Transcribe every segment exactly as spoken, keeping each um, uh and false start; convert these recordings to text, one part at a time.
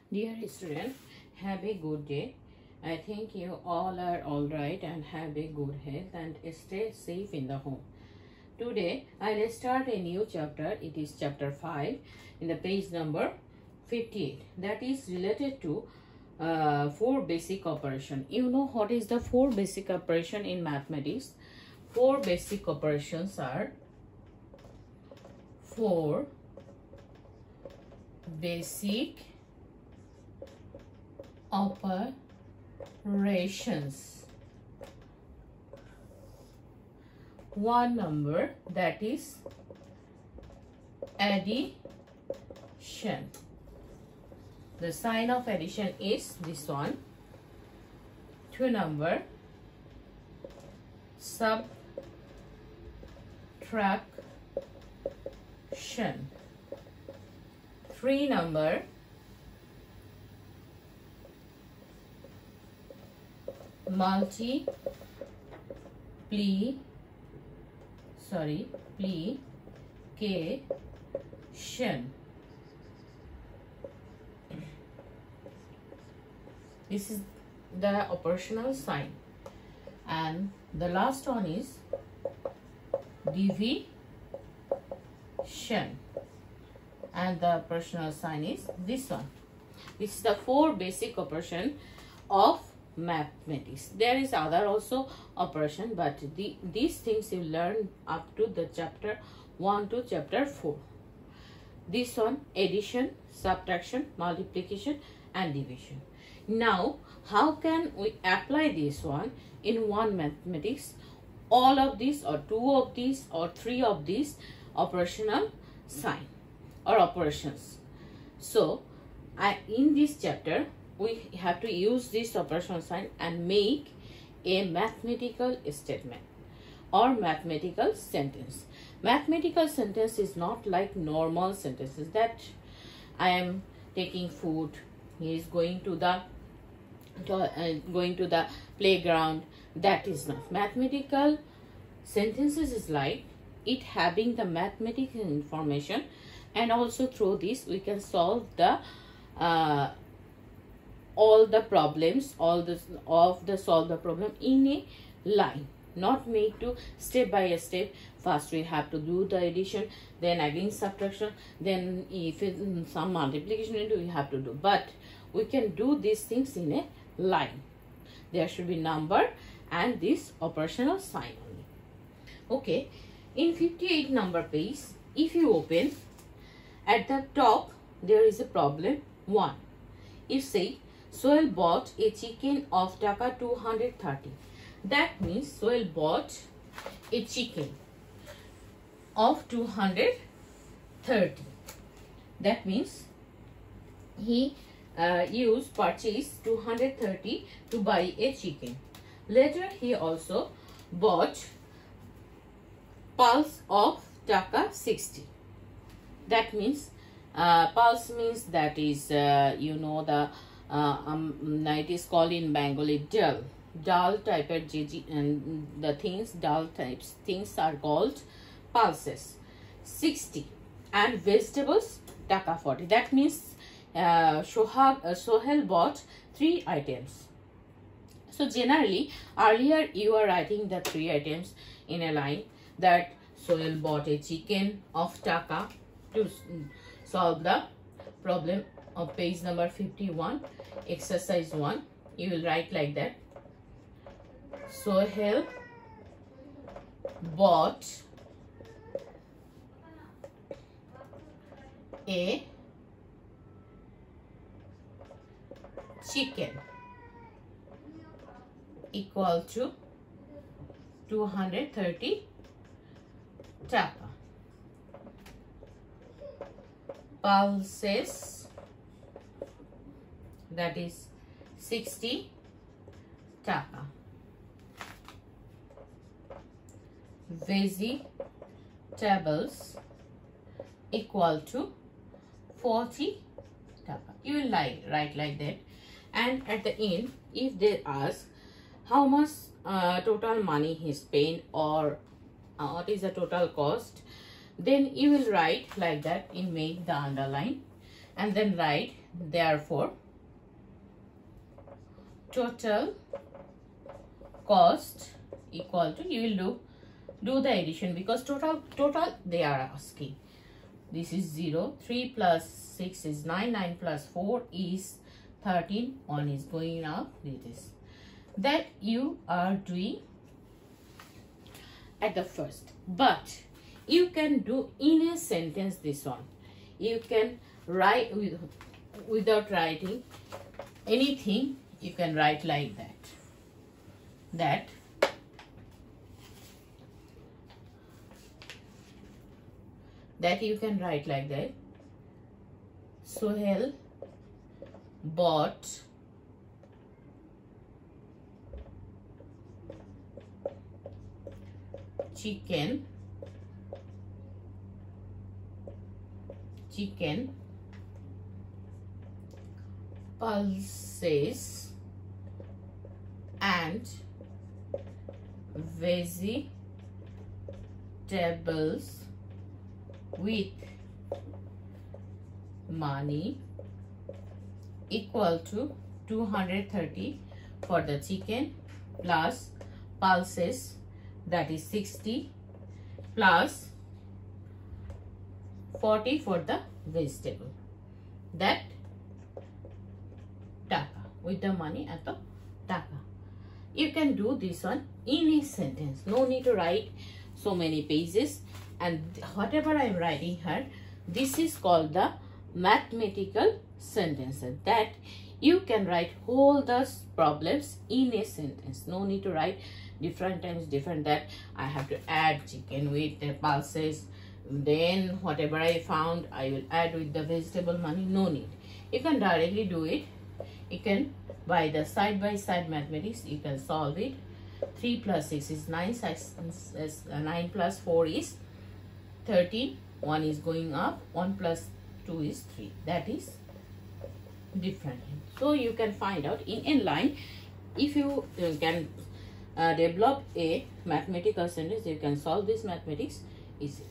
Dear student, have a good day. I think you all are all right and have a good health and stay safe in the home. Today, I'll start a new chapter. It is chapter five in the page number fifty-eight. That is related to uh, four basic operation. You know what is the four basic operation in mathematics? Four basic operations are four basic operations. One number, that is addition. The sign of addition is this one. Two number, subtraction. Three number, multiply, sorry, plication. This is the operational sign. And the last one is division. And the operational sign is this one. This is the four basic operation of mathematics. There is other also operation, but the these things you learn up to the chapter one to chapter four. This one, addition, subtraction, multiplication and division. Now how can we apply this one in one mathematics? All of these or two of these or three of these operational sign or operations. So I in this chapter we have to use this operational sign and make a mathematical statement or mathematical sentence. Mathematical sentence is not like normal sentences that I am taking food, he is going to the to, uh, going to the playground. That is not. Mathematical sentences is like it having the mathematical information, and also through this we can solve the uh, all the problems, all this of the solve the problem in a line, not make to step by a step. First we have to do the addition, then again subtraction, then if it, some multiplication we have to do, but we can do these things in a line. There should be number and this operational sign only. Okay, in fifty-eight number page, if you open at the top, there is a problem one. If say Sohail bought a chicken of taka two hundred thirty. That means Sohail bought a chicken of two hundred thirty. That means he uh, used purchased two hundred thirty to buy a chicken. Later he also bought pulse of taka sixty. That means uh, pulse means that is uh, you know the Uh, um, it is called in Bengali dull. Dull type of G G, and the things, dull types, things are called pulses. sixty. And vegetables, taka forty. That means uh, Sohag, uh, Sohail bought three items. So generally, earlier you are writing the three items in a line, that Sohail bought a chicken of taka to solve the problem of page number fifty-one, exercise one. You will write like that. Sohail bought a chicken equal to two hundred thirty taka. Pulses, that is sixty taka. Vegetables equal to forty taka. You will like, write like that. And at the end, if they ask how much uh, total money he spent or uh, what is the total cost, then you will write like that in make the underline and then write therefore total cost equal to, you will do do the addition because total total they are asking. This is zero, three plus six is nine, nine plus four is thirteen, one is going up. This is that you are doing at the first, but you can do in a sentence this one. You can write with, without writing anything, you can write like that. That that you can write like that. Sohail bought chicken chicken pulses and vegetables with money equal to two hundred thirty for the chicken plus pulses, that is sixty, plus forty for the vegetable, that taka, with the money at the taka. You can do this one in a sentence, no need to write so many pages. And whatever I am writing here, this is called the mathematical sentences, that you can write all the problems in a sentence. No need to write different times different, that I have to add chicken with the pulses, then whatever I found I will add with the vegetable money. No need. You can directly do it. You can, by the side by side mathematics, you can solve it. Three plus six is nine, six, nine plus four is thirteen, one is going up, one plus two is three, that is different. So you can find out in inline. If you uh, can uh, develop a mathematical sentence, you can solve this mathematics easily.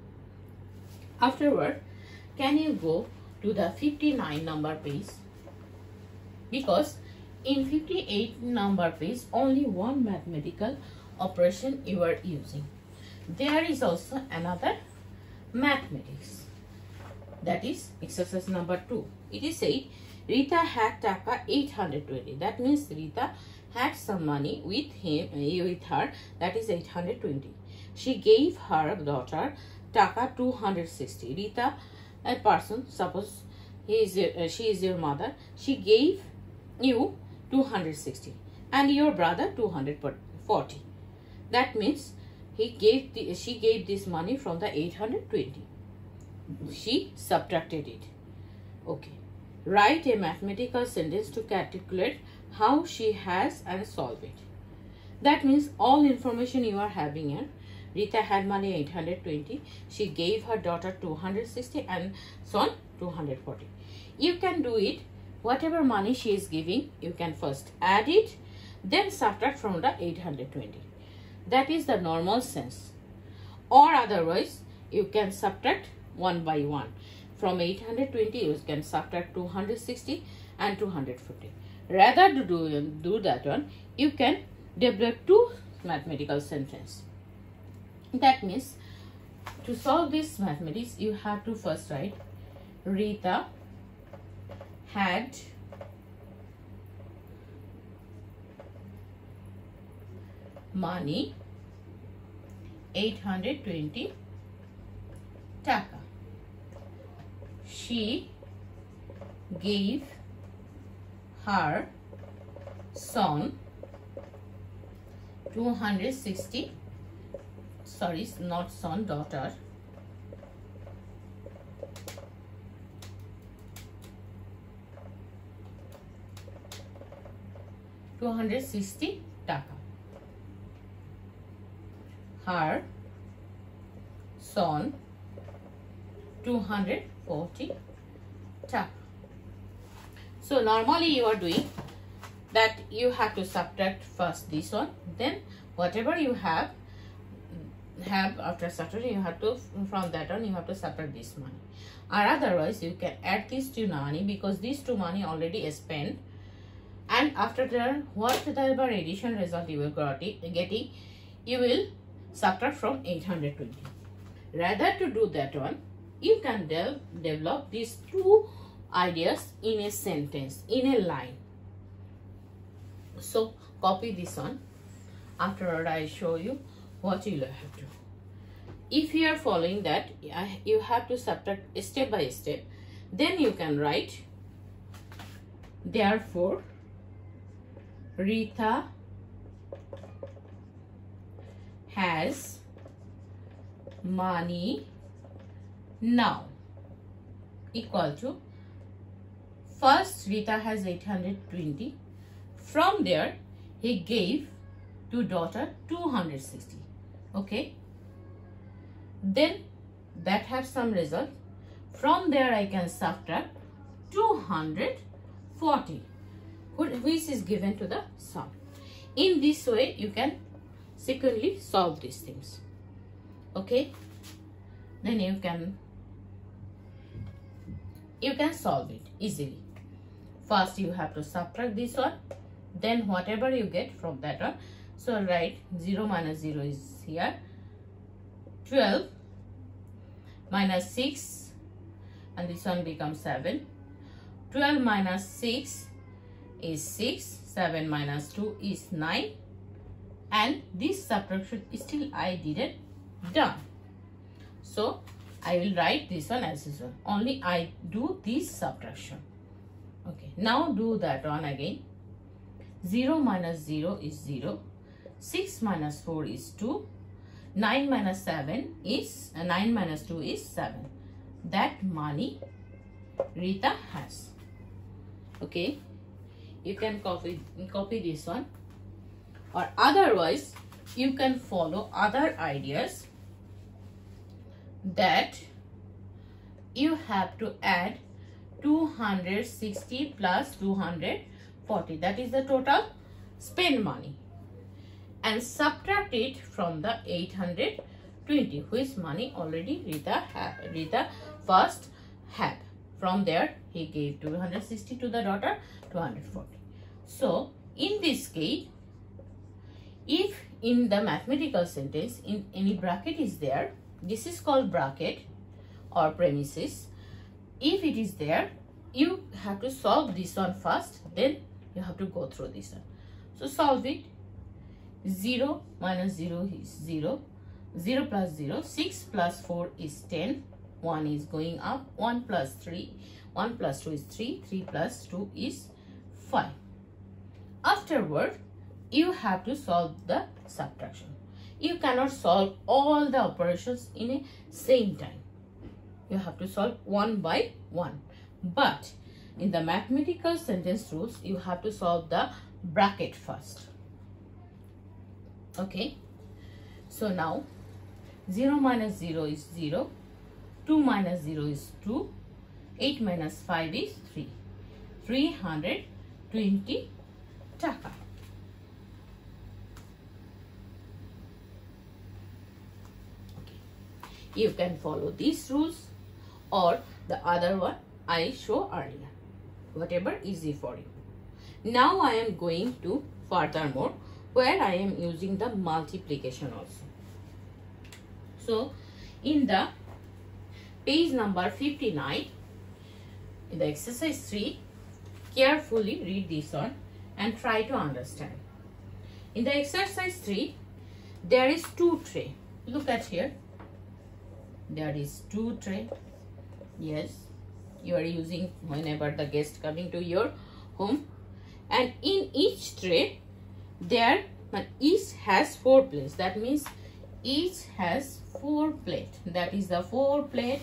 Afterward, can you go to the fifty-nine number page, because in fifty-eight number page only one mathematical operation you are using. There is also another mathematics, that is exercise number two. It is said Rita had taka eight hundred twenty. That means Rita had some money with him, with her, that is eight hundred twenty. She gave her daughter taka two hundred sixty. Rita, a person, suppose he is your, uh, she is your mother, she gave you two hundred sixty and your brother two hundred forty. That means he gave the, she gave this money from the eight hundred twenty. She subtracted it. Okay. Write a mathematical sentence to calculate how she has and solve it. That means all information you are having here. Rita had money eight hundred twenty. She gave her daughter two hundred sixty and son two hundred forty. You can do it. Whatever money she is giving, you can first add it, then subtract from the eight hundred twenty. That is the normal sense. Or otherwise, you can subtract one by one. From eight hundred twenty, you can subtract two hundred sixty and two hundred fifty. Rather to do, do that one, you can develop two mathematical sentences. That means, to solve this mathematics, you have to first write Rita had money eight hundred twenty taka. She gave her son two hundred sixty, sorry, not son, daughter, two hundred sixty taka. Her son two hundred forty taka. So normally you are doing that, you have to subtract first this one, then whatever you have have after subtracting, you have to, from that on you have to subtract this money, or otherwise you can add these two money, because these two money already spent, and after that whatever addition result you will getting, you will subtract from eight hundred twenty. Rather to do that one, you can de develop these two ideas in a sentence, in a line. So copy this one. Afterward I show you what you will have to. If you are following that, you have to subtract step by step. Then you can write, therefore Rita has money now, equal to, first Rita has eight hundred twenty. From there he gave to daughter two hundred sixty. Okay, then that has some result. From there I can subtract two hundred forty, which is given to the sum. In this way you can secondly solve these things. Okay, then you can you can solve it easily. First you have to subtract this one, then whatever you get from that one. So write zero minus zero is here, twelve minus six, and this one becomes seven. twelve minus six is six, seven minus two is nine, and this subtraction still I didn't done. So I will write this one as this one. Only I do this subtraction. Okay, now do that one again. zero minus zero is zero. six minus four is two. nine minus seven is, uh, nine minus two is seven. That money Rita has. Okay, you can copy, copy this one. Or otherwise, you can follow other ideas, that you have to add two hundred sixty plus two hundred forty, that is the total spend money, and subtract it from the eight hundred twenty, which money already Rita had, Rita first had. From there he gave two hundred sixty to the daughter, two hundred forty. So in this case, if in the mathematical sentence in any bracket is there, this is called bracket or premises. If it is there, you have to solve this one first, then you have to go through this one. So solve it. zero minus zero is zero. zero plus zero. six plus four is ten. one is going up. one plus three. one plus two is three. three plus two is five. Afterward, you have to solve the subtraction. You cannot solve all the operations in a same time. You have to solve one by one. But in the mathematical sentence rules, you have to solve the bracket first. Okay. So now zero minus zero is zero. two minus zero is two. eight minus five is three. three hundred twenty taka. You can follow these rules or the other one I show earlier, whatever easy for you. Now I am going to furthermore where I am using the multiplication also. So in the page number fifty-nine, in the exercise three, carefully read this one and try to understand. In the exercise three, there is two tray. Look at here. There is two tray. Yes, you are using whenever the guest coming to your home, and in each tray there each has four plates. That means each has four plate. That is the four plate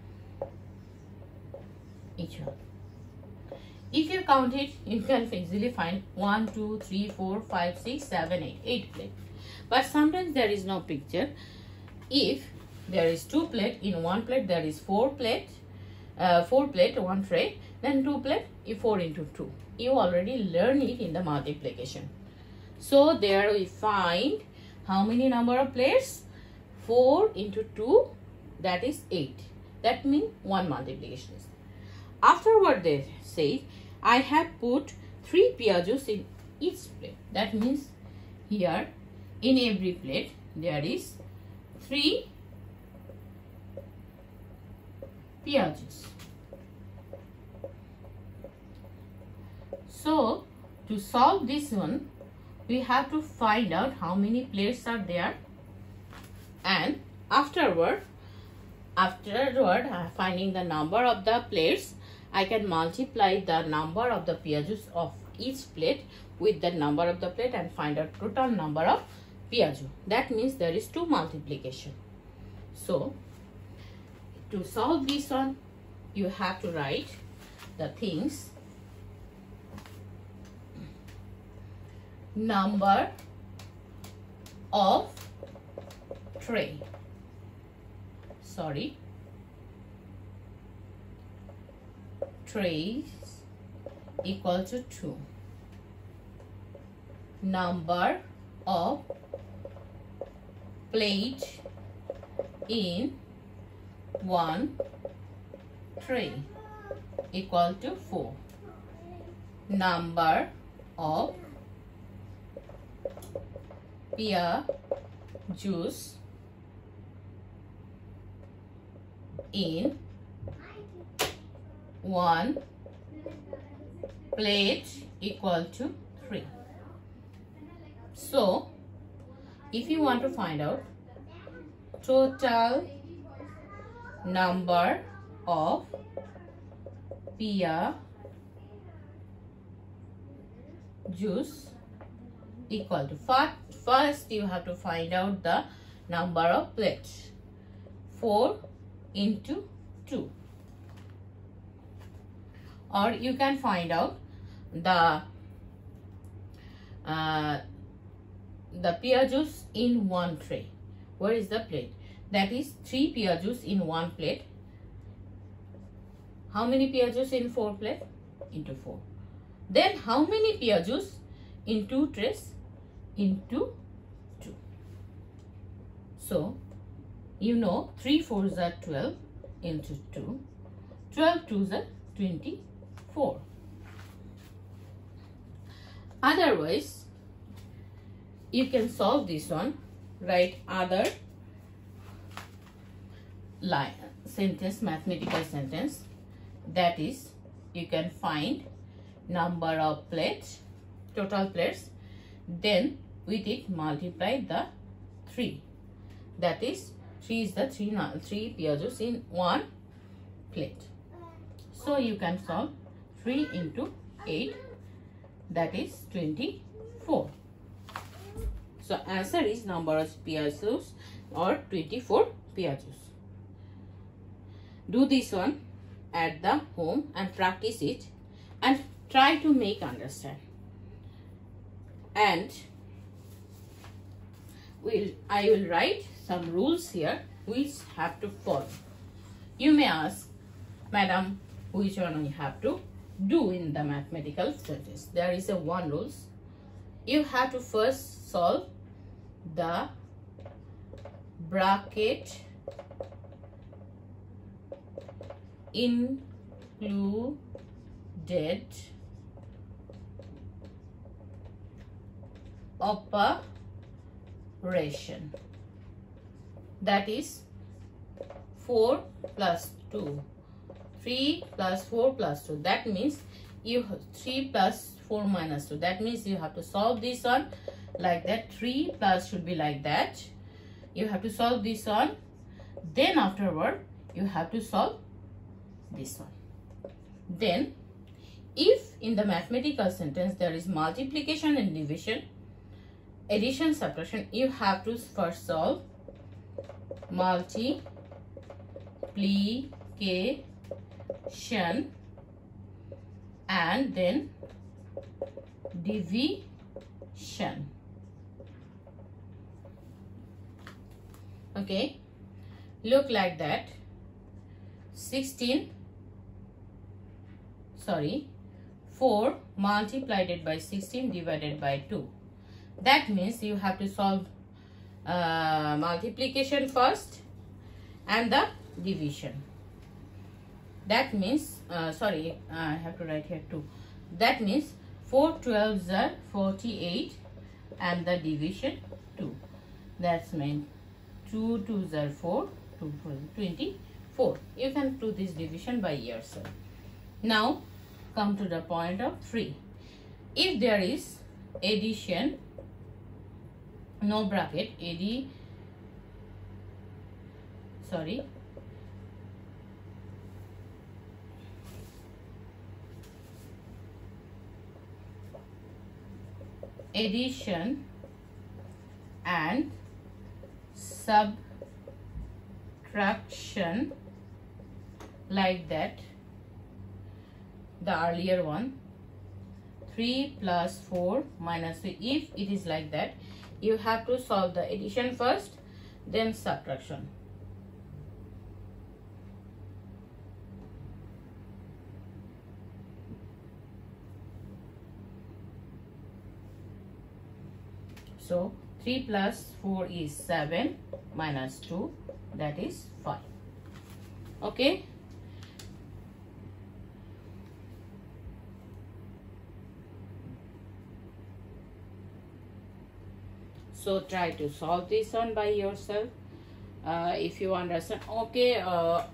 each one. If you count it, you can easily find one, two, three, four, five, six, seven, eight, eight plate. But sometimes there is no picture. If there is two plate, in one plate there is four plate, uh, four plate, one tray, then two plate, you four into two. You already learn it in the multiplication. So there we find how many number of plates? four into two, that is eight. That means one multiplication is there. Afterward they say, I have put three piazus in each plate. That means here in every plate there is three piazus. So to solve this one, we have to find out how many plates are there, and afterward afterward uh, finding the number of the plates, I can multiply the number of the piazus of each plate with the number of the plate and find out total number of piazu. That means there is two multiplication. So to solve this one, you have to write the things. Number of tray. Sorry. Trays equal to two. Number of plate in one tray equal to four. Number of pear juice in one plate equal to three. So if you want to find out total number of pear juice equal to, first, first you have to find out the number of plates. four into two. Or you can find out the uh, the pear juice in one tray. Where is the plate? That is three pear juice in one plate. How many pear juice in four plate? Into four. Then how many pear juice in two trays? Into two. So you know three fours are twelve into two. twelve twos are twenty-four. Otherwise, you can solve this one. Write other line sentence, mathematical sentence. That is, you can find number of plates, total plates. Then with it multiply the three. That is, three is the three three pear juice in one plate. So you can solve three into eight. That is twenty-four. So answer is number of pear juice or twenty-four pear juice. Do this one at the home and practice it and try to make understand. And will I will write some rules here which have to follow. You may ask, Madam, which one you have to do in the mathematical sentence? There is a one rules. You have to first solve the bracket included operation. That is four plus two. three plus four plus two. That means you have three plus four minus two. That means you have to solve this one like that. three plus should be like that. You have to solve this one. Then afterward, you have to solve this one. Then, if in the mathematical sentence there is multiplication and division, addition, subtraction, you have to first solve multiplication and then division. Okay, look like that. sixteen, sorry, four multiplied by sixteen divided by two. That means you have to solve uh, multiplication first and the division. That means, uh, sorry, I have to write here two. That means four twelves are forty-eight and the division two. That's mean two twos are four, two twenty-four. You can do this division by yourself. Now come to the point of three. If there is addition, no bracket, ad, sorry, addition and subtraction like that, the earlier one, three plus four minus three, if it is like that, you have to solve the addition first, then subtraction. So three plus four is seven minus two, that is five. Okay. So try to solve this one by yourself uh, if you understand. Okay. Uh,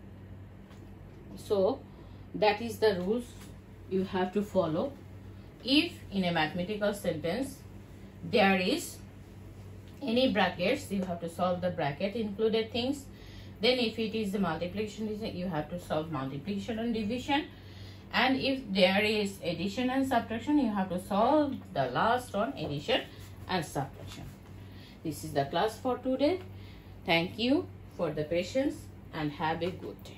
so that is the rules you have to follow. If in a mathematical sentence there is any brackets, you have to solve the bracket included things. Then if it is the multiplication, you have to solve multiplication and division. And if there is addition and subtraction, you have to solve the last one, addition and subtraction. This is the class for today. Thank you for the patience and have a good day.